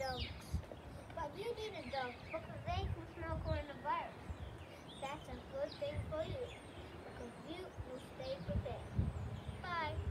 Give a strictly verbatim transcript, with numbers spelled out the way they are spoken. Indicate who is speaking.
Speaker 1: dogs. But you didn't dog because they can smell coronavirus. That's a good thing for you because you will stay prepared. Bye.